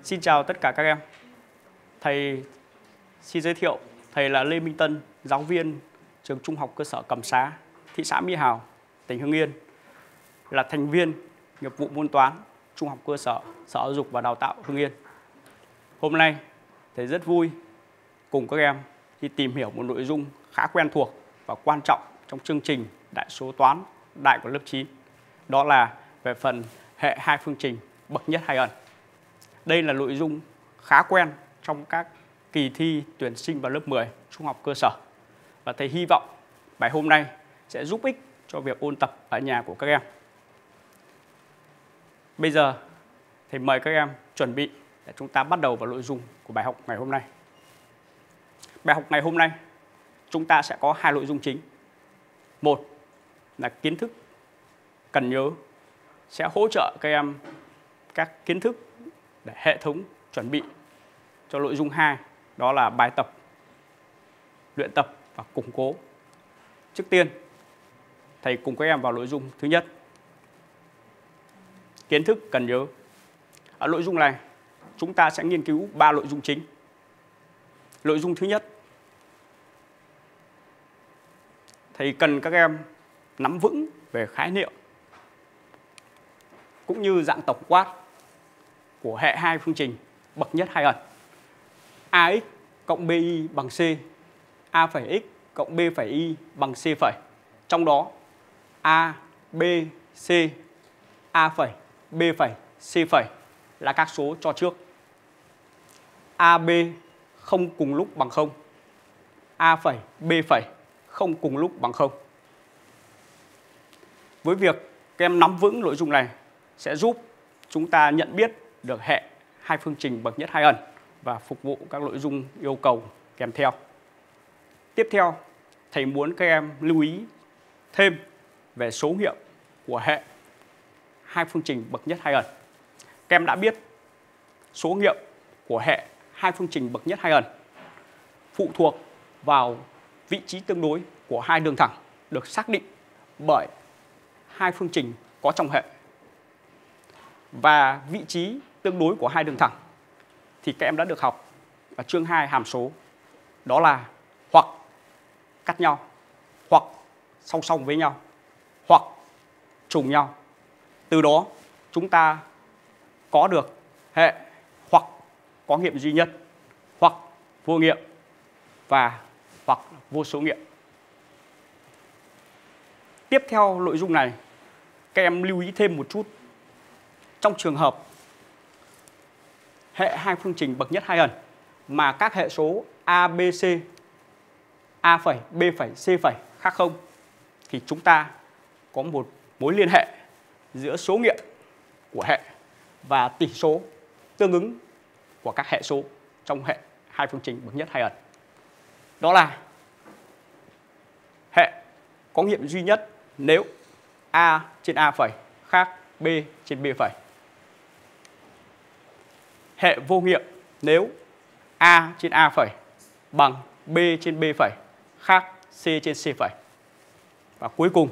Xin chào tất cả các em. Thầy xin giới thiệu, thầy là Lê Minh Tân, giáo viên trường Trung học cơ sở Cẩm Xá, thị xã Mỹ Hào, tỉnh Hưng Yên, là thành viên nghiệp vụ môn toán Trung học cơ sở, Sở Giáo dục và Đào tạo Hưng Yên. Hôm nay, thầy rất vui cùng các em đi tìm hiểu một nội dung khá quen thuộc và quan trọng trong chương trình Đại số toán đại của lớp 9. Đó là về phần hệ hai phương trình bậc nhất hai ẩn. Đây là nội dung khá quen trong các kỳ thi tuyển sinh vào lớp 10 trung học cơ sở. Và thầy hy vọng bài hôm nay sẽ giúp ích cho việc ôn tập ở nhà của các em. Bây giờ thầy mời các em chuẩn bị để chúng ta bắt đầu vào nội dung của bài học ngày hôm nay. Bài học ngày hôm nay chúng ta sẽ có hai nội dung chính. Một là kiến thức cần nhớ, sẽ hỗ trợ các em các kiến thức để hệ thống chuẩn bị cho nội dung 2, đó là bài tập, luyện tập và củng cố. Trước tiên, thầy cùng các em vào nội dung thứ nhất. Kiến thức cần nhớ. Ở nội dung này, chúng ta sẽ nghiên cứu 3 nội dung chính. Nội dung thứ nhất, thầy cần các em nắm vững về khái niệm cũng như dạng tổng quát của hệ hai phương trình bậc nhất hai ẩn. Ax cộng bi bằng c, a phẩy x cộng b phẩy y bằng c phẩy. Trong đó a, b, c, a phẩy, b phẩy, c phẩy là các số cho trước. A, b không cùng lúc bằng 0. A phẩy, b phẩy không cùng lúc bằng 0. Với việc các em nắm vững nội dung này sẽ giúp chúng ta nhận biết được hệ hai phương trình bậc nhất hai ẩn và phục vụ các nội dung yêu cầu kèm theo. Tiếp theo, thầy muốn các em lưu ý thêm về số hiệu của hệ hai phương trình bậc nhất hai ẩn. Các em đã biết số hiệu của hệ hai phương trình bậc nhất hai ẩn phụ thuộc vào vị trí tương đối của hai đường thẳng được xác định bởi hai phương trình có trong hệ. Và vị trí tương đối của hai đường thẳng thì các em đã được học ở chương 2 hàm số. Đó là hoặc cắt nhau, hoặc song song với nhau, hoặc trùng nhau. Từ đó chúng ta có được hệ hoặc có nghiệm duy nhất, hoặc vô nghiệm và hoặc vô số nghiệm. Tiếp theo nội dung này, các em lưu ý thêm một chút. Trong trường hợp hệ hai phương trình bậc nhất hai ẩn mà các hệ số a, b, c, a phẩy, b phẩy, c phẩy khác 0 thì chúng ta có một mối liên hệ giữa số nghiệm của hệ và tỷ số tương ứng của các hệ số trong hệ hai phương trình bậc nhất hai ẩn. Đó là hệ có nghiệm duy nhất nếu a trên a phẩy khác b trên b phẩy. Hệ vô nghiệm nếu a trên a phẩy bằng b trên b phẩy khác c trên c phẩy. Và cuối cùng,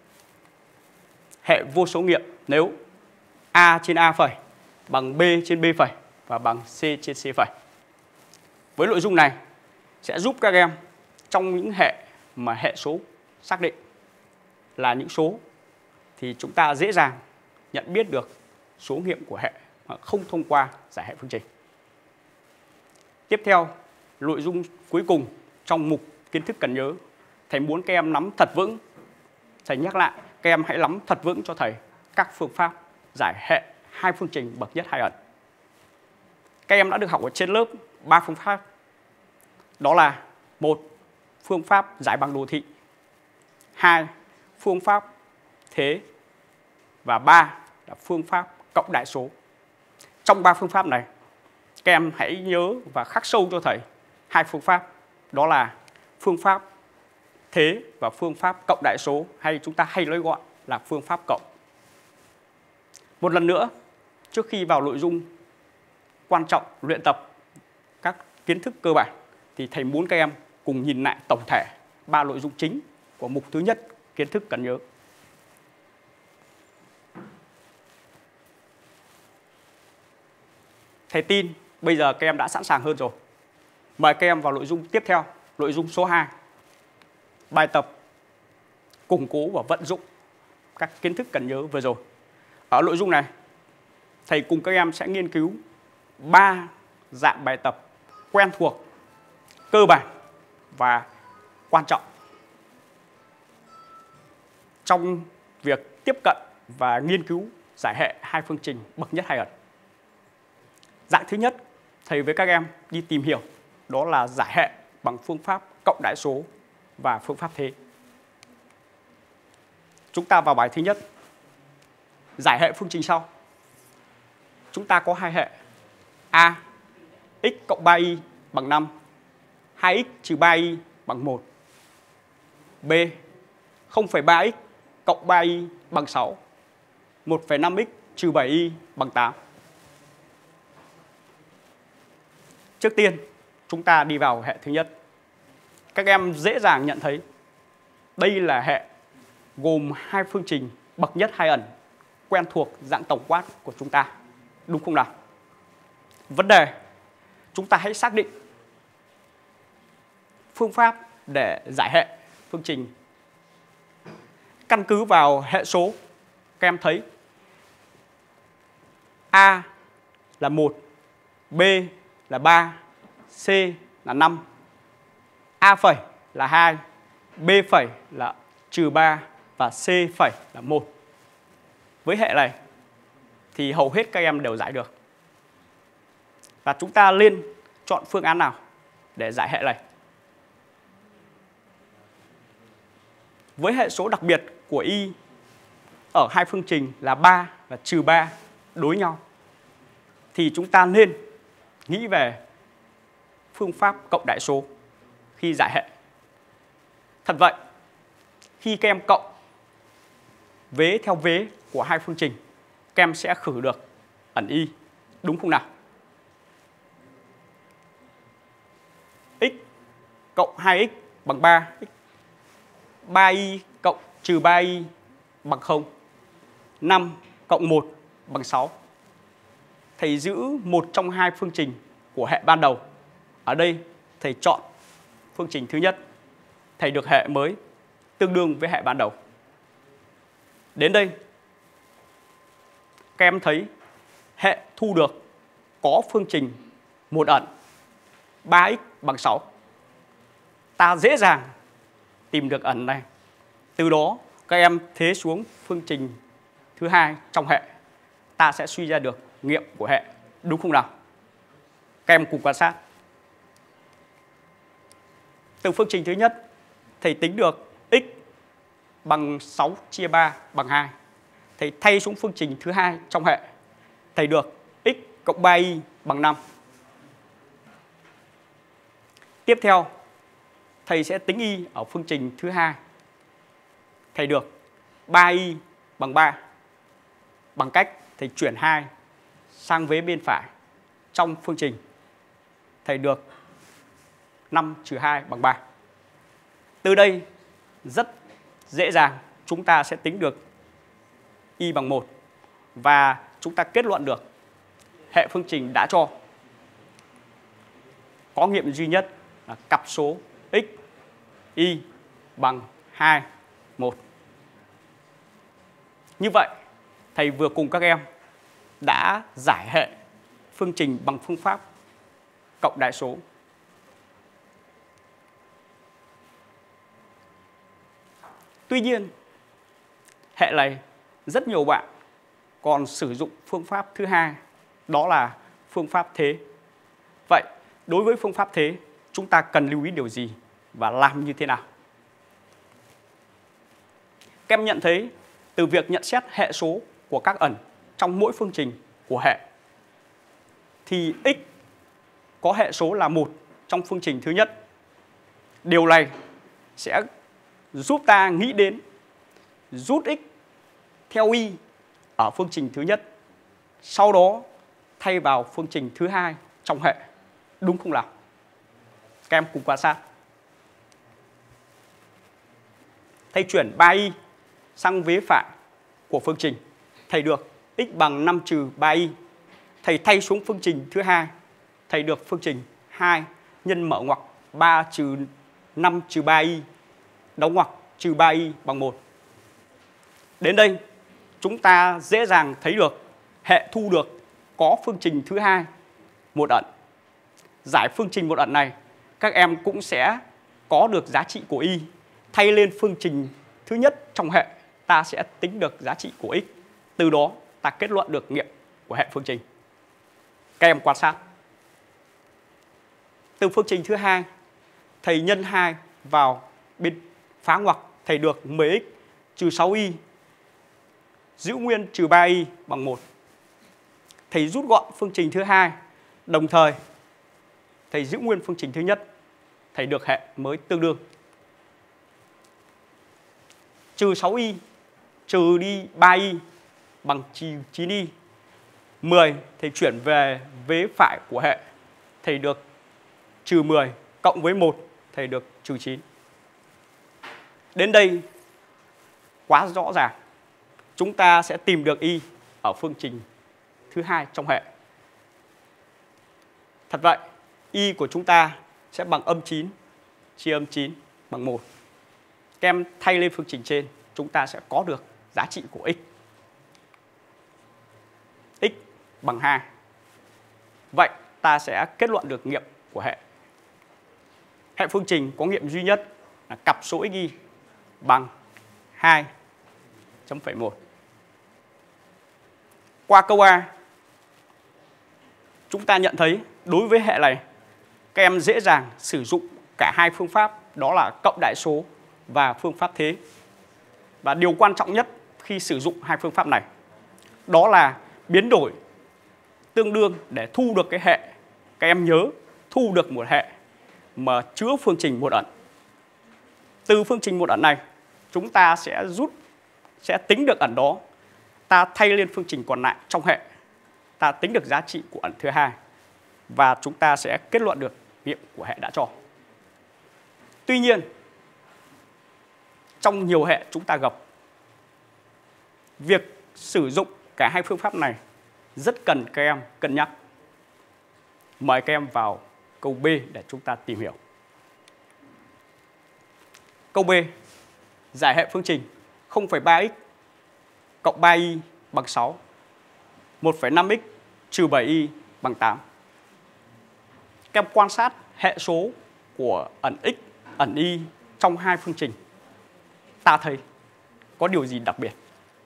hệ vô số nghiệm nếu a trên a phẩy bằng b trên b phẩy và bằng c trên c phẩy. Với nội dung này sẽ giúp các em trong những hệ mà hệ số xác định là những số thì chúng ta dễ dàng nhận biết được số nghiệm của hệ mà không thông qua giải hệ phương trình. Tiếp theo, nội dung cuối cùng trong mục kiến thức cần nhớ, thầy muốn các em nắm thật vững. Thầy nhắc lại, các em hãy nắm thật vững cho thầy các phương pháp giải hệ hai phương trình bậc nhất hai ẩn. Các em đã được học ở trên lớp 3 phương pháp. Đó là 1. Phương pháp giải bằng đồ thị, 2. Phương pháp thế và 3 là phương pháp cộng đại số. Trong 3 phương pháp này, các em hãy nhớ và khắc sâu cho thầy hai phương pháp. Đó là phương pháp thế và phương pháp cộng đại số, hay chúng ta hay nói gọn là phương pháp cộng. Một lần nữa, trước khi vào nội dung quan trọng luyện tập các kiến thức cơ bản thì thầy muốn các em cùng nhìn lại tổng thể 3 nội dung chính của mục thứ nhất, kiến thức cần nhớ. Thầy tin bây giờ các em đã sẵn sàng hơn rồi. Mời các em vào nội dung tiếp theo, nội dung số 2. Bài tập củng cố và vận dụng các kiến thức cần nhớ vừa rồi. Ở nội dung này, thầy cùng các em sẽ nghiên cứu 3 dạng bài tập quen thuộc, cơ bản và quan trọng trong việc tiếp cận và nghiên cứu giải hệ hai phương trình bậc nhất hai ẩn. Dạng thứ nhất, thầy với các em đi tìm hiểu đó là giải hệ bằng phương pháp cộng đại số và phương pháp thế. Chúng ta vào bài thứ nhất. Giải hệ phương trình sau. Chúng ta có hai hệ. A, x cộng 3y bằng 5, 2x trừ 3y bằng 1. B, 0,3x cộng 3y bằng 6, 1,5x trừ 7y bằng 8. Trước tiên, chúng ta đi vào hệ thứ nhất. Các em dễ dàng nhận thấy đây là hệ gồm hai phương trình bậc nhất hai ẩn quen thuộc dạng tổng quát của chúng ta. Đúng không nào? Vấn đề, chúng ta hãy xác định phương pháp để giải hệ phương trình. Căn cứ vào hệ số, các em thấy A là 1, B là 3, C là 5, A phẩy là 2, B phẩy là trừ 3 và C phẩy là 1. Với hệ này thì hầu hết các em đều giải được. Và chúng ta nên chọn phương án nào để giải hệ này. Với hệ số đặc biệt của y ở hai phương trình là 3 và trừ 3 đối nhau thì chúng ta nên nghĩ về phương pháp cộng đại số khi giải hệ. Thật vậy, khi các em cộng vế theo vế của hai phương trình, các em sẽ khử được ẩn y, đúng không nào? X cộng 2x bằng 3, 3y cộng trừ 3y bằng 0, 5 cộng 1 bằng 6. Thầy giữ một trong hai phương trình của hệ ban đầu. Ở đây thầy chọn phương trình thứ nhất. Thầy được hệ mới tương đương với hệ ban đầu. Đến đây, các em thấy hệ thu được có phương trình một ẩn 3x bằng 6. Ta dễ dàng tìm được ẩn này. Từ đó các em thế xuống phương trình thứ hai trong hệ. Ta sẽ suy ra được nghiệm của hệ. Đúng không nào? Các em cùng quan sát. Từ phương trình thứ nhất, thầy tính được x bằng 6 chia 3 bằng 2. Thầy thay xuống phương trình thứ hai trong hệ. Thầy được x cộng 3y bằng 5. Tiếp theo, thầy sẽ tính y ở phương trình thứ hai. Thầy được 3y bằng 3. Bằng cách thầy chuyển 2 sang vế bên phải trong phương trình. Thầy được 5 trừ 2 bằng 3. Từ đây rất dễ dàng chúng ta sẽ tính được y bằng 1 và chúng ta kết luận được hệ phương trình đã cho có nghiệm duy nhất là cặp số x, y bằng 2, 1. Như vậy, thầy vừa cùng các em đã giải hệ phương trình bằng phương pháp cộng đại số. Tuy nhiên, hệ này rất nhiều bạn còn sử dụng phương pháp thứ hai, đó là phương pháp thế. Vậy, đối với phương pháp thế, chúng ta cần lưu ý điều gì và làm như thế nào? Các em nhận thấy từ việc nhận xét hệ số của các ẩn trong mỗi phương trình của hệ thì x có hệ số là 1 trong phương trình thứ nhất. Điều này sẽ giúp ta nghĩ đến rút x theo y ở phương trình thứ nhất, sau đó thay vào phương trình thứ hai trong hệ. Đúng không nào? Các em cùng quan sát. Thầy chuyển 3y sang vế phải của phương trình. Thầy được x bằng 5 trừ 3y. thầy thay xuống phương trình thứ hai, thầy được phương trình 2 nhân mở ngoặc 3 trừ 5 trừ 3y đóng ngoặc trừ 3y bằng 1. Đến đây chúng ta dễ dàng thấy được hệ thu được có phương trình thứ hai một ẩn. Giải phương trình một ẩn này, các em cũng sẽ có được giá trị của y. Thay lên phương trình thứ nhất trong hệ, ta sẽ tính được giá trị của x. Từ đó ta kết luận được nghiệm của hệ phương trình. Các em quan sát. Từ phương trình thứ hai, thầy nhân 2 vào bên phá ngoặc, thầy được 10x trừ 6y giữ nguyên trừ 3y bằng 1. Thầy rút gọn phương trình thứ hai, đồng thời thầy giữ nguyên phương trình thứ nhất, thầy được hệ mới tương đương. Trừ 6y trừ đi 3y bằng trừ 9y. 10 thầy chuyển về vế phải của hệ, thầy được trừ 10 cộng với 1, thầy được trừ 9. Đến đây quá rõ ràng. Chúng ta sẽ tìm được y ở phương trình thứ hai trong hệ. Thật vậy, y của chúng ta sẽ bằng âm 9 chia âm 9 bằng 1. Các em thay lên phương trình trên, chúng ta sẽ có được giá trị của x. X bằng 2. Vậy ta sẽ kết luận được nghiệm của hệ. Hệ phương trình có nghiệm duy nhất là cặp số xy bằng 2.1. Qua câu A, chúng ta nhận thấy đối với hệ này, các em dễ dàng sử dụng cả hai phương pháp, đó là cộng đại số và phương pháp thế. Và điều quan trọng nhất khi sử dụng hai phương pháp này, đó là biến đổi tương đương để thu được cái hệ. Các em nhớ thu được một hệ mà chứa phương trình một ẩn. Từ phương trình một ẩn này, chúng ta sẽ tính được ẩn đó. Ta thay lên phương trình còn lại trong hệ, ta tính được giá trị của ẩn thứ hai và chúng ta sẽ kết luận được nghiệm của hệ đã cho. Tuy nhiên, trong nhiều hệ chúng ta gặp, việc sử dụng cả hai phương pháp này rất cần các em cân nhắc. Mời các em vào câu B để chúng ta tìm hiểu. Câu B, giải hệ phương trình 0,3x cộng 3y bằng 6, 1,5x trừ 7y bằng 8. Các em quan sát hệ số của ẩn x, ẩn y trong hai phương trình. Ta thấy có điều gì đặc biệt?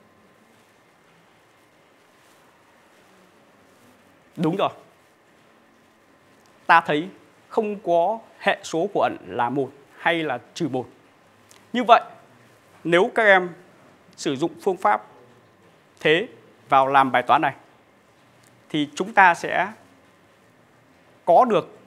Đúng rồi. Ta thấy không có hệ số của ẩn là 1 hay là trừ 1. Như vậy, nếu các em sử dụng phương pháp thế vào làm bài toán này, thì chúng ta sẽ có được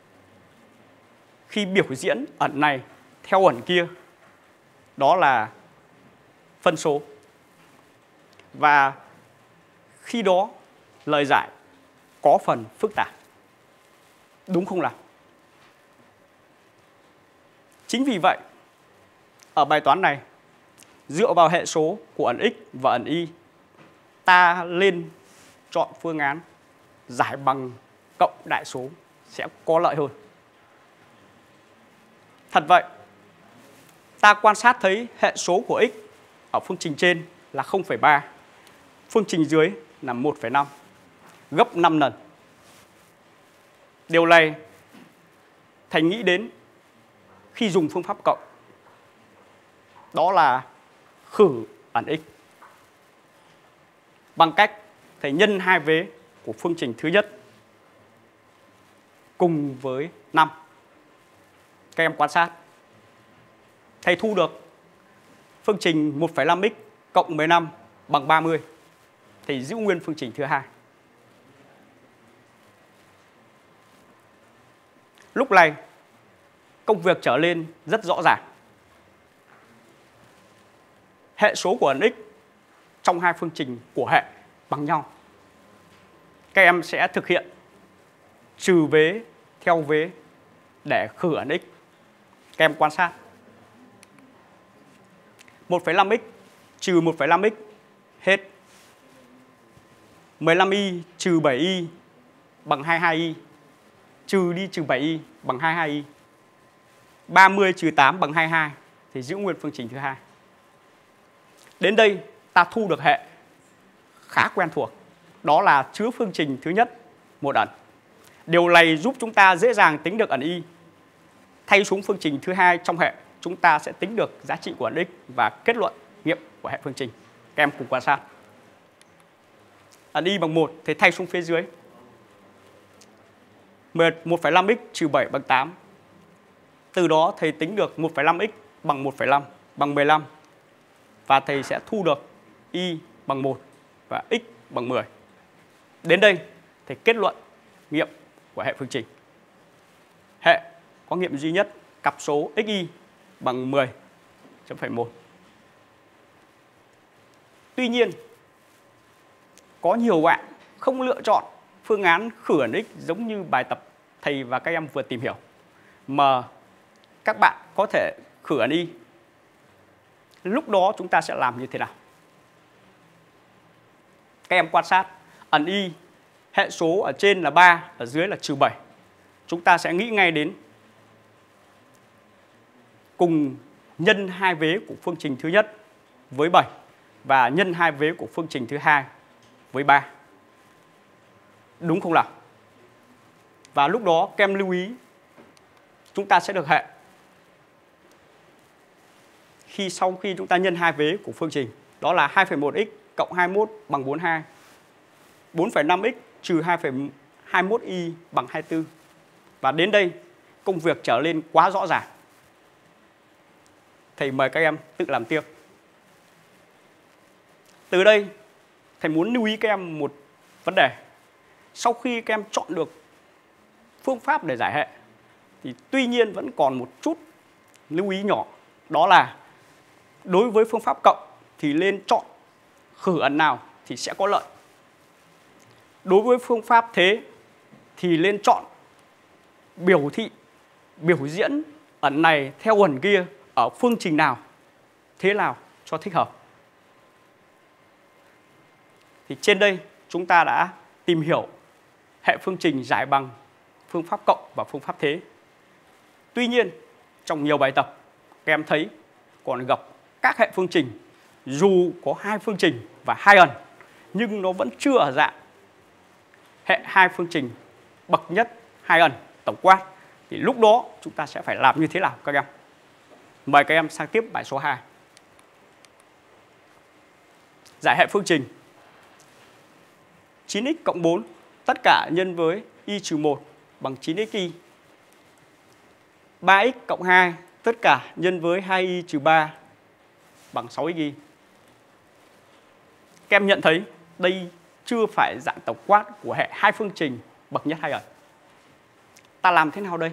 khi biểu diễn ẩn này theo ẩn kia, đó là phân số. Và khi đó lời giải có phần phức tạp. Đúng không nào? Chính vì vậy, ở bài toán này, dựa vào hệ số của ẩn x và ẩn y, ta lên chọn phương án giải bằng cộng đại số sẽ có lợi hơn. Thật vậy, ta quan sát thấy hệ số của x ở phương trình trên là 0,3, phương trình dưới là 1,5, gấp 5 lần. Điều này thầy nghĩ đến khi dùng phương pháp cộng, đó là khử ẩn x bằng cách thầy nhân hai vế của phương trình thứ nhất cùng với 5. Các em quan sát, thầy thu được phương trình 1,5x cộng 15 bằng 30. Thầy giữ nguyên phương trình thứ hai. Lúc này, công việc trở lên rất rõ ràng. Hệ số của ẩn x trong hai phương trình của hệ bằng nhau. Các em sẽ thực hiện trừ vế theo vế để khử ẩn x. Các em quan sát. 1,5x trừ 1,5x hết. 15y trừ 7y bằng 22y, trừ đi trừ 7y bằng 22y. 30 trừ 8 bằng 22 thì giữ nguyên phương trình thứ hai. Đến đây ta thu được hệ khá quen thuộc, đó là chứa phương trình thứ nhất một ẩn. Điều này giúp chúng ta dễ dàng tính được ẩn y. Thay xuống phương trình thứ hai trong hệ, chúng ta sẽ tính được giá trị của ẩn x và kết luận nghiệm của hệ phương trình. Các em cùng quan sát. Ẩn y bằng 1 thì thay xuống phía dưới. 1,5x trừ 7 bằng 8. Từ đó thầy tính được 1,5x bằng 1,5 bằng 15. Và thầy sẽ thu được y bằng 1 và x bằng 10. Đến đây thầy kết luận nghiệm của hệ phương trình. Hệ có nghiệm duy nhất cặp số xy bằng 10.1. Tuy nhiên, có nhiều bạn không lựa chọn phương án khử ẩn x giống như bài tập thầy và các em vừa tìm hiểu, mà các bạn có thể khử ẩn y. Lúc đó chúng ta sẽ làm như thế nào? Các em quan sát, ẩn y hệ số ở trên là 3, ở dưới là trừ 7. Chúng ta sẽ nghĩ ngay đến cùng nhân hai vế của phương trình thứ nhất với 7 và nhân hai vế của phương trình thứ hai với 3. Đúng không nào? Và lúc đó các em lưu ý chúng ta sẽ được hệ sau khi chúng ta nhân hai vế của phương trình, đó là 2,1x cộng 21 bằng 42, 4,5x trừ 2,21y bằng 24. Và đến đây công việc trở lên quá rõ ràng. Thầy mời các em tự làm tiếp. Từ đây thầy muốn lưu ý các em một vấn đề. Sau khi các em chọn được phương pháp để giải hệ thì tuy nhiên vẫn còn một chút lưu ý nhỏ, đó là đối với phương pháp cộng thì nên chọn khử ẩn nào thì sẽ có lợi. Đối với phương pháp thế thì nên chọn biểu diễn ẩn này theo ẩn kia ở phương trình nào, thế nào cho thích hợp. Thì trên đây chúng ta đã tìm hiểu hệ phương trình giải bằng phương pháp cộng và phương pháp thế. Tuy nhiên, trong nhiều bài tập, các em thấy còn gặp các hệ phương trình dù có hai phương trình và hai ẩn, nhưng nó vẫn chưa ở dạng hệ hai phương trình bậc nhất hai ẩn tổng quát. Thì lúc đó chúng ta sẽ phải làm như thế nào các em? Mời các em sang tiếp bài số 2. Giải hệ phương trình 9x cộng 4 tất cả nhân với y trừ 1 bằng 9xy. 3x cộng 2 tất cả nhân với 2y trừ 3 bằng 6xy. Các em nhận thấy đây chưa phải dạng tổng quát của hệ hai phương trình bậc nhất hai ẩn. Ta làm thế nào đây?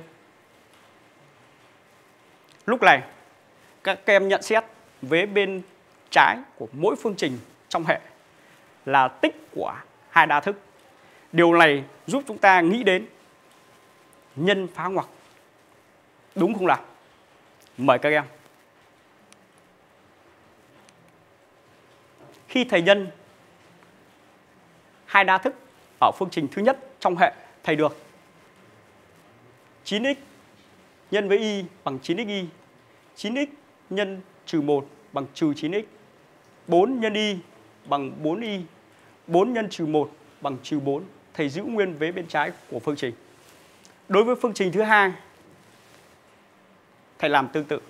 Lúc này các em nhận xét vế bên trái của mỗi phương trình trong hệ là tích của hai đa thức. Điều này giúp chúng ta nghĩ đến nhân phá ngoặc. Đúng không nào? Mời các em. Khi thầy nhân hai đa thức ở phương trình thứ nhất trong hệ, thầy được 9x nhân với y bằng 9xy, 9x nhân trừ 1 bằng trừ 9x, 4 nhân y bằng 4y, 4 nhân trừ 1 bằng trừ 4. Thầy giữ nguyên vế bên trái của phương trình. Đối với phương trình thứ hai, thầy làm tương tự.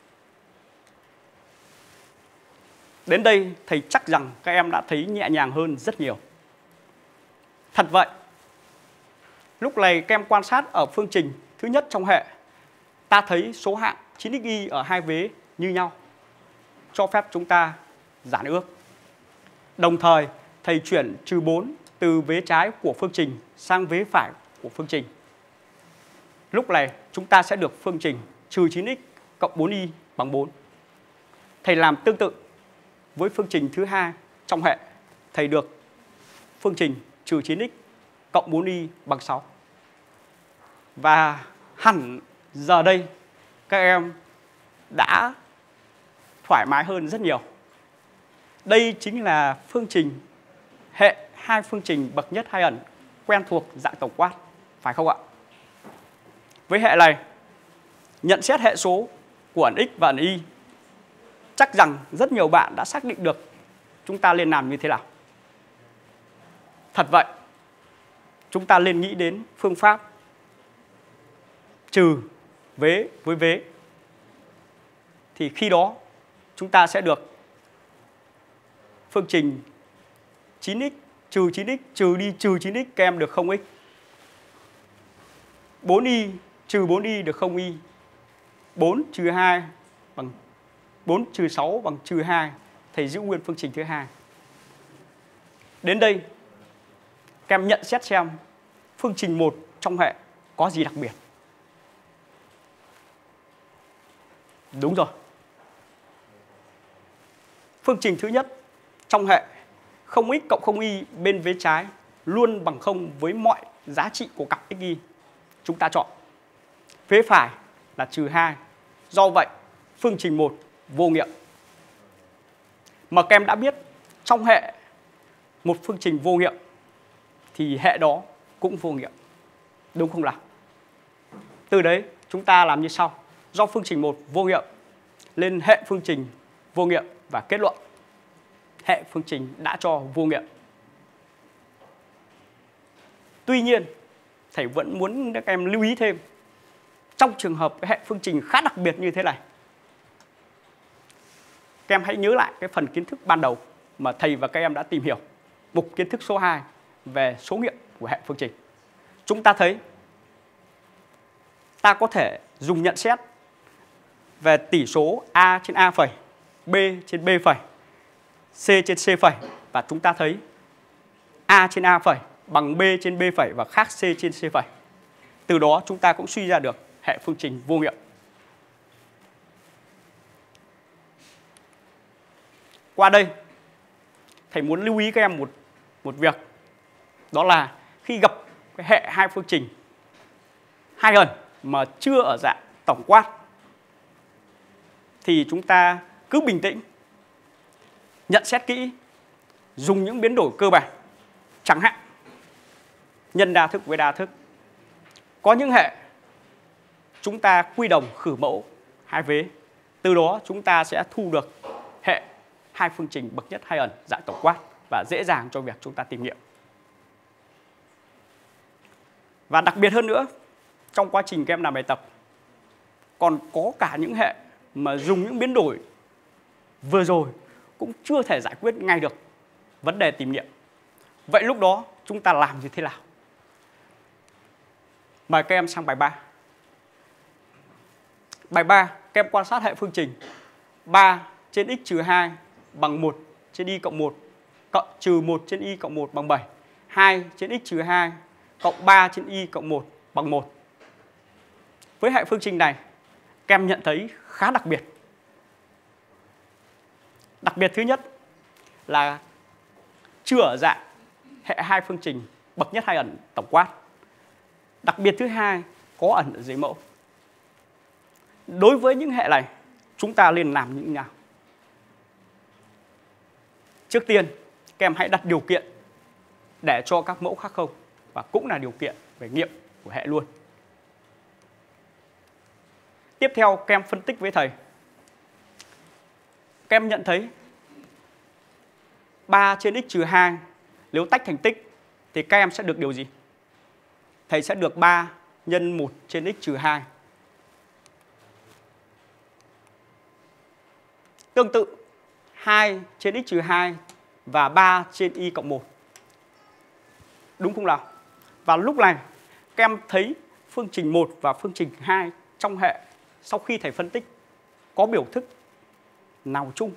Đến đây thầy chắc rằng các em đã thấy nhẹ nhàng hơn rất nhiều. Thật vậy, lúc này các em quan sát ở phương trình thứ nhất trong hệ, ta thấy số hạng 9xy ở hai vế như nhau, cho phép chúng ta giản ước. Đồng thời, thầy chuyển trừ 4 từ vế trái của phương trình sang vế phải của phương trình. Lúc này chúng ta sẽ được phương trình trừ 9x cộng 4y bằng 4. Thầy làm tương tự với phương trình thứ hai trong hệ, thầy được phương trình trừ 9x cộng 4y bằng 6. Và hẳn giờ đây các em đã thoải mái hơn rất nhiều. Đây chính là phương trình hệ hai phương trình bậc nhất hai ẩn quen thuộc dạng tổng quát, phải không ạ? Với hệ này, nhận xét hệ số của ẩn x và ẩn y, chắc rằng rất nhiều bạn đã xác định được chúng ta nên làm như thế nào. Thật vậy, chúng ta nên nghĩ đến phương pháp trừ vế với vế. Thì khi đó chúng ta sẽ được phương trình 9x trừ 9x trừ đi trừ 9x, các em được 0x. 4y trừ 4y được 0y. 4 trừ 2 bằng 4 trừ 6 bằng trừ 2. Thầy giữ nguyên phương trình thứ hai. Đến đây, các em nhận xét xem phương trình 1 trong hệ có gì đặc biệt. Đúng rồi. Phương trình thứ nhất trong hệ 0x cộng 0y bên vế trái luôn bằng 0 với mọi giá trị của cặp xy. Chúng ta chọn. Vế phải là trừ 2. Do vậy, phương trình 1 vô nghiệm. Mà các em đã biết trong hệ một phương trình vô nghiệm thì hệ đó cũng vô nghiệm. Đúng không nào? Từ đấy chúng ta làm như sau. Do phương trình 1 vô nghiệm lên hệ phương trình vô nghiệm và kết luận hệ phương trình đã cho vô nghiệm. Tuy nhiên, thầy vẫn muốn các em lưu ý thêm trong trường hợp hệ phương trình khá đặc biệt như thế này. Các em hãy nhớ lại cái phần kiến thức ban đầu mà thầy và các em đã tìm hiểu. Mục kiến thức số 2 về số nghiệm của hệ phương trình. Chúng ta thấy ta có thể dùng nhận xét về tỷ số A trên A phẩy, B trên B phẩy, C trên C phẩy. Và chúng ta thấy A trên A phẩy bằng B trên B phẩy và khác C trên C phẩy. Từ đó chúng ta cũng suy ra được hệ phương trình vô nghiệm. Qua đây, thầy muốn lưu ý các em một việc. Đó là khi gặp cái hệ hai phương trình hai ẩn mà chưa ở dạng tổng quát thì chúng ta cứ bình tĩnh, nhận xét kỹ, dùng những biến đổi cơ bản. Chẳng hạn nhân đa thức với đa thức. Có những hệ chúng ta quy đồng khử mẫu hai vế. Từ đó chúng ta sẽ thu được hệ hai phương trình bậc nhất hai ẩn dạng tổng quát và dễ dàng cho việc chúng ta tìm nghiệm. Và đặc biệt hơn nữa, trong quá trình các em làm bài tập còn có cả những hệ mà dùng những biến đổi vừa rồi cũng chưa thể giải quyết ngay được vấn đề tìm nghiệm. Vậy lúc đó chúng ta làm như thế nào? Mời các em sang bài 3. Bài 3, các em quan sát hệ phương trình 3 trên x trừ 2 bằng 1 trên y cộng 1 cộng trừ 1 trên y cộng 1 bằng 7. 2 trên x trừ 2 cộng 3 trên y cộng 1 bằng 1. Với hệ phương trình này, các em nhận thấy khá đặc biệt. Đặc biệt thứ nhất là chưa ở dạng hệ hai phương trình bậc nhất hai ẩn tổng quát. Đặc biệt thứ hai, có ẩn ở dưới mẫu. Đối với những hệ này, chúng ta nên làm như thế nào? Trước tiên, các em hãy đặt điều kiện để cho các mẫu khác không, và cũng là điều kiện về nghiệm của hệ luôn. Tiếp theo, các em phân tích với thầy. Các em nhận thấy 3 trên x trừ 2 nếu tách thành tích thì các em sẽ được điều gì? Thầy sẽ được 3 nhân 1 trên x trừ 2. Tương tự 2 trên x trừ 2 và 3 trên y cộng 1. Đúng không nào? Và lúc này các em thấy phương trình 1 và phương trình 2 trong hệ sau khi thầy phân tích có biểu thức nào chung?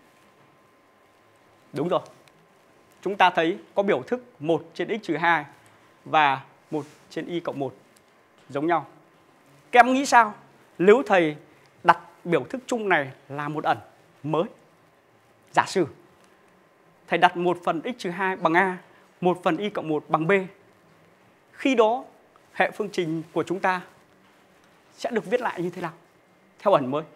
Đúng rồi. Chúng ta thấy có biểu thức 1 trên x trừ 2 và 1 trên y cộng 1 giống nhau. Các em nghĩ sao nếu thầy đặt biểu thức chung này là một ẩn mới? Giả sử thầy đặt 1 phần x trừ 2 bằng A, 1 phần y cộng 1 bằng B. Khi đó hệ phương trình của chúng ta sẽ được viết lại như thế nào theo ẩn mới?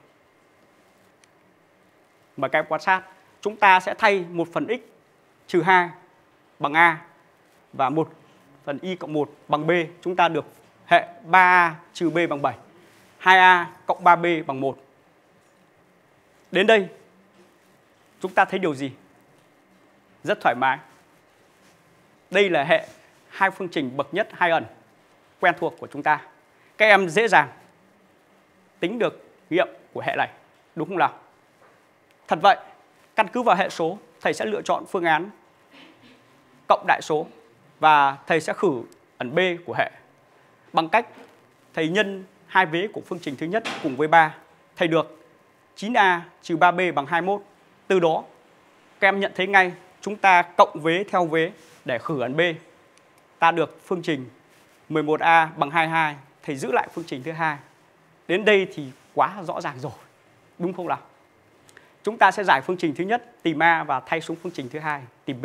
Mời các em quan sát. Chúng ta sẽ thay 1 phần x trừ 2 bằng A và 1 phần y cộng 1 bằng B, chúng ta được hệ 3A trừ B bằng 7, 2A cộng 3B bằng 1. Đến đây, chúng ta thấy điều gì? Rất thoải mái. Đây là hệ hai phương trình bậc nhất hai ẩn quen thuộc của chúng ta. Các em dễ dàng tính được nghiệm của hệ này, đúng không nào? Thật vậy, căn cứ vào hệ số, thầy sẽ lựa chọn phương án cộng đại số và thầy sẽ khử ẩn B của hệ bằng cách thầy nhân hai vế của phương trình thứ nhất cùng với 3. Thầy được 9A trừ 3B bằng 21. Từ đó, các em nhận thấy ngay chúng ta cộng vế theo vế để khử ẩn B. Ta được phương trình 11A bằng 22. Thầy giữ lại phương trình thứ hai. Đến đây thì quá rõ ràng rồi, đúng không nào? Chúng ta sẽ giải phương trình thứ nhất, tìm A và thay xuống phương trình thứ hai, tìm B.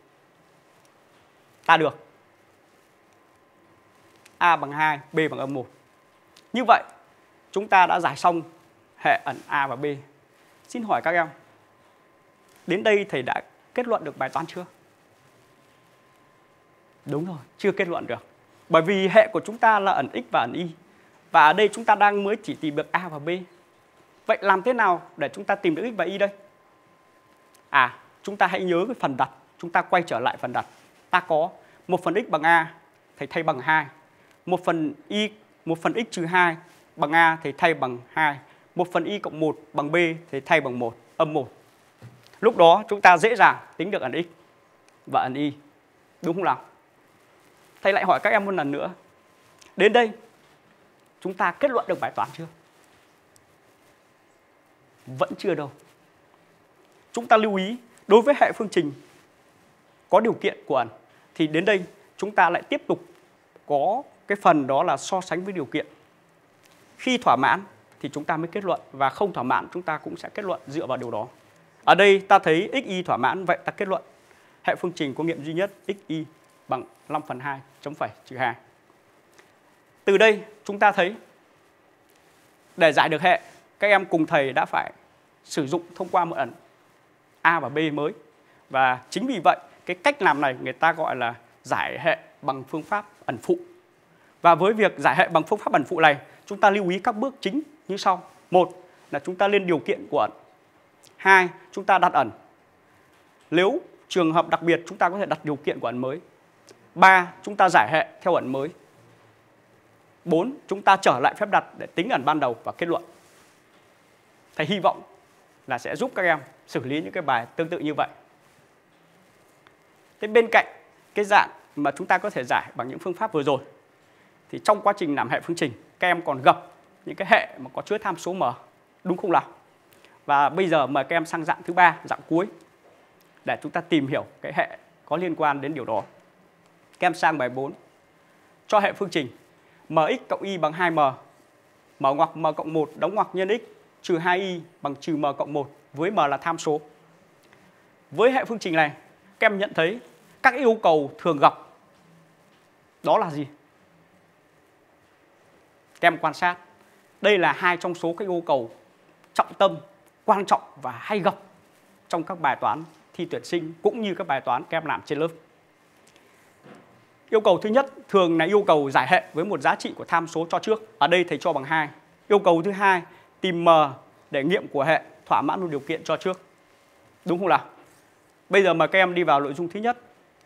Ta được A bằng 2, B bằng âm 1. Như vậy, chúng ta đã giải xong hệ ẩn A và B. Xin hỏi các em, đến đây thầy đã kết luận được bài toán chưa? Đúng rồi, chưa kết luận được. Bởi vì hệ của chúng ta là ẩn x và ẩn y. Và ở đây chúng ta đang mới chỉ tìm được A và B. Vậy làm thế nào để chúng ta tìm được x và y đây? Chúng ta hãy nhớ cái phần đặt. Chúng ta quay trở lại phần đặt. Ta có 1 phần x bằng A, thầy thay bằng 2. 1 phần x trừ 2 bằng A, thầy thay bằng 2. 1 phần y cộng 1 bằng B, thầy thay bằng 1, âm 1. Lúc đó chúng ta dễ dàng tính được ẩn x và ẩn y. Đúng không nào? Thầy lại hỏi các em một lần nữa. Đến đây, chúng ta kết luận được bài toán chưa? Vẫn chưa đâu. Chúng ta lưu ý, đối với hệ phương trình có điều kiện của ẩn, thì đến đây chúng ta lại tiếp tục có cái phần đó là so sánh với điều kiện. Khi thỏa mãn thì chúng ta mới kết luận, và không thỏa mãn chúng ta cũng sẽ kết luận dựa vào điều đó. Ở đây ta thấy x, y thỏa mãn, vậy ta kết luận hệ phương trình có nghiệm duy nhất x, y bằng 5 phần 2 chấm phẩy trừ 2. Từ đây chúng ta thấy để giải được hệ, các em cùng thầy đã phải sử dụng thông qua một ẩn A và B mới. Và chính vì vậy, cái cách làm này người ta gọi là giải hệ bằng phương pháp ẩn phụ. Và với việc giải hệ bằng phương pháp ẩn phụ này, chúng ta lưu ý các bước chính như sau. 1 là chúng ta lên điều kiện của ẩn. 2, chúng ta đặt ẩn. Nếu trường hợp đặc biệt, chúng ta có thể đặt điều kiện của ẩn mới. 3, chúng ta giải hệ theo ẩn mới. 4, chúng ta trở lại phép đặt để tính ẩn ban đầu và kết luận. Thầy hy vọng là sẽ giúp các em xử lý những cái bài tương tự như vậy. Thế bên cạnh cái dạng mà chúng ta có thể giải bằng những phương pháp vừa rồi, thì trong quá trình làm hệ phương trình, các em còn gặp những cái hệ mà có chứa tham số m, đúng không nào? Và bây giờ mời các em sang dạng thứ ba, dạng cuối, để chúng ta tìm hiểu cái hệ có liên quan đến điều đó. Các em sang bài 4. Cho hệ phương trình mx cộng y bằng 2m, mở ngoặc m cộng 1 đóng ngoặc nhân x trừ 2y bằng trừ m cộng 1 với m là tham số. Với hệ phương trình này, các em nhận thấy các yêu cầu thường gặp đó là gì? Các em quan sát, đây là hai trong số các yêu cầu trọng tâm, quan trọng và hay gặp trong các bài toán thi tuyển sinh cũng như các bài toán các em làm trên lớp. Yêu cầu thứ nhất thường là yêu cầu giải hệ với một giá trị của tham số cho trước. Ở đây thầy cho bằng 2. Yêu cầu thứ hai, tìm m để nghiệm của hệ thỏa mãn một điều kiện cho trước. Đúng không nào? Bây giờ mời các em đi vào nội dung thứ nhất.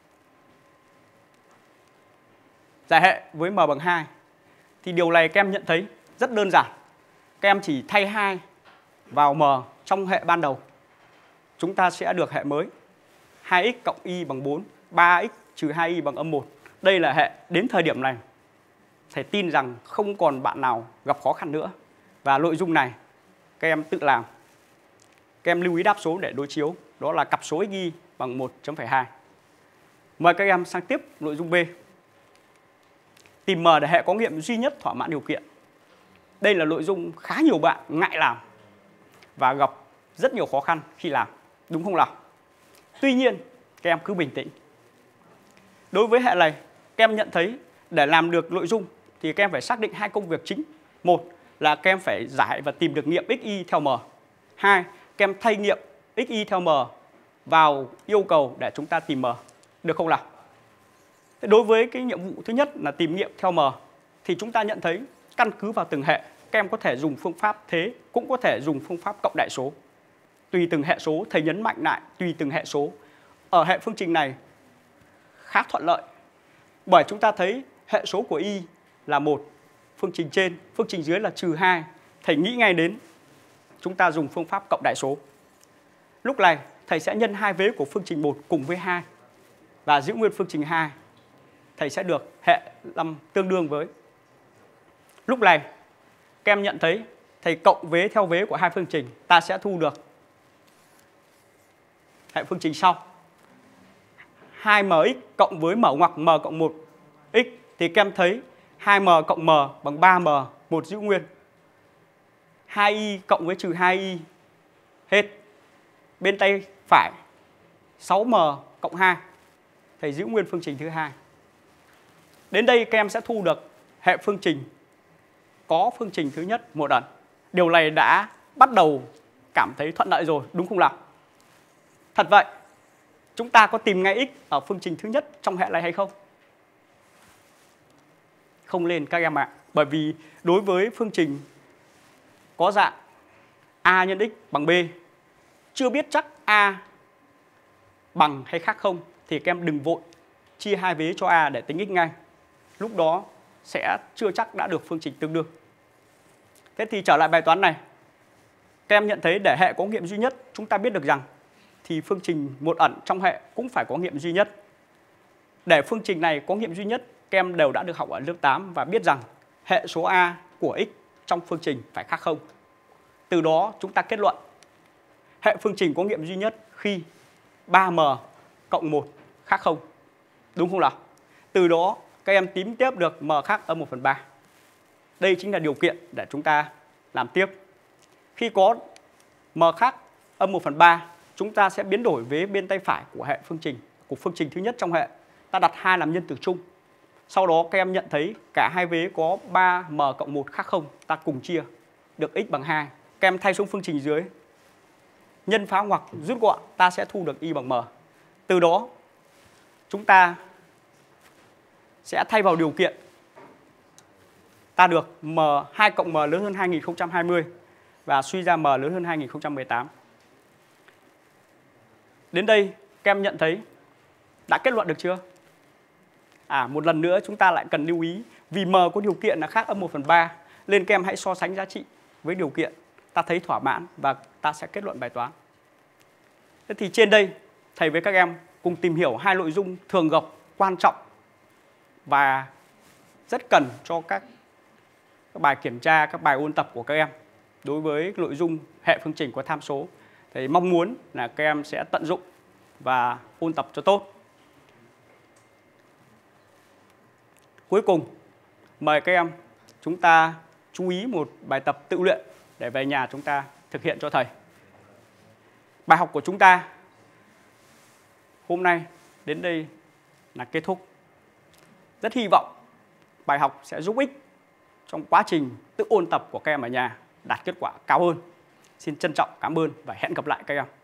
Giải hệ với m bằng 2. Thì điều này các em nhận thấy rất đơn giản. Các em chỉ thay 2 vào m trong hệ ban đầu. Chúng ta sẽ được hệ mới 2x cộng y bằng 4, 3x trừ 2y bằng âm 1. Đây là hệ đến thời điểm này thầy tin rằng không còn bạn nào gặp khó khăn nữa. Và nội dung này các em tự làm. Các em lưu ý đáp số để đối chiếu. Đó là cặp số x, y bằng 1.2. Mời các em sang tiếp nội dung B. Tìm m để hệ có nghiệm duy nhất thỏa mãn điều kiện. Đây là nội dung khá nhiều bạn ngại làm và gặp rất nhiều khó khăn khi làm. Đúng không nào? Tuy nhiên, các em cứ bình tĩnh. Đối với hệ này, các em nhận thấy để làm được nội dung thì các em phải xác định hai công việc chính. Một là các em phải giải và tìm được nghiệm x, y theo m. Hai, các em thay nghiệm x, y theo m vào yêu cầu để chúng ta tìm m. Được không nào? Thế đối với cái nhiệm vụ thứ nhất là tìm nghiệm theo M thì chúng ta nhận thấy căn cứ vào từng hệ, các em có thể dùng phương pháp thế, cũng có thể dùng phương pháp cộng đại số. Tùy từng hệ số, thầy nhấn mạnh lại, tùy từng hệ số. Ở hệ phương trình này khá thuận lợi, bởi chúng ta thấy hệ số của y là 1, phương trình trên, phương trình dưới là -2. Thầy nghĩ ngay đến chúng ta dùng phương pháp cộng đại số. Lúc này thầy sẽ nhân hai vế của phương trình 1 cùng với 2 và giữ nguyên phương trình 2. Thầy sẽ được hệ 5 tương đương với. Lúc này các em nhận thấy thầy cộng vế theo vế của hai phương trình, ta sẽ thu được hệ phương trình sau. 2mx cộng với m ngoặc m cộng 1x thì các em thấy 2m cộng m bằng 3m, 1 giữ nguyên. 2y cộng với -2y hết. Bên tay phải 6m cộng 2, thầy giữ nguyên phương trình thứ hai. Đến đây các em sẽ thu được hệ phương trình có phương trình thứ nhất một ẩn. Điều này đã bắt đầu cảm thấy thuận lợi rồi, đúng không nào? Thật vậy, chúng ta có tìm ngay x ở phương trình thứ nhất trong hệ này hay không? Không lên các em ạ. Bởi vì đối với phương trình có dạng a nhân x bằng b, chưa biết chắc a bằng hay khác không thì các em đừng vội chia hai vế cho a để tính x ngay. Lúc đó sẽ chưa chắc đã được phương trình tương đương. Thế thì trở lại bài toán này, các em nhận thấy để hệ có nghiệm duy nhất, chúng ta biết được rằng thì phương trình một ẩn trong hệ cũng phải có nghiệm duy nhất. Để phương trình này có nghiệm duy nhất, các em đều đã được học ở lớp 8 và biết rằng hệ số a của x trong phương trình phải khác 0. Từ đó chúng ta kết luận hệ phương trình có nghiệm duy nhất khi 3m cộng 1 khác 0. Đúng không nào? Từ đó các em tính tiếp được m khác âm 1/3. Đây chính là điều kiện để chúng ta làm tiếp. Khi có m khác âm 1/3, chúng ta sẽ biến đổi vế bên tay phải của hệ phương trình, của phương trình thứ nhất trong hệ. Ta đặt 2 làm nhân tử chung. Sau đó các em nhận thấy cả hai vế có 3m cộng 1 khác 0, ta cùng chia được x bằng 2. Các em thay xuống phương trình dưới, nhân phá ngoặc rút gọn, ta sẽ thu được y bằng m. Từ đó chúng ta sẽ thay vào điều kiện, ta được m2 cộng m lớn hơn 2020 và suy ra m lớn hơn 2018. Đến đây các em nhận thấy đã kết luận được chưa? Một lần nữa chúng ta lại cần lưu ý, vì m có điều kiện là khác âm 1/3 nên các em hãy so sánh giá trị với điều kiện, ta thấy thỏa mãn và ta sẽ kết luận bài toán. Thế thì trên đây thầy với các em cùng tìm hiểu hai nội dung thường gặp, quan trọng và rất cần cho các bài kiểm tra, các bài ôn tập của các em. Đối với nội dung hệ phương trình có tham số, thầy mong muốn là các em sẽ tận dụng và ôn tập cho tốt. Cuối cùng, mời các em chúng ta chú ý một bài tập tự luyện để về nhà chúng ta thực hiện cho thầy. Bài học của chúng ta hôm nay đến đây là kết thúc. Rất hy vọng bài học sẽ giúp ích trong quá trình tự ôn tập của các em ở nhà đạt kết quả cao hơn. Xin trân trọng cảm ơn và hẹn gặp lại các em.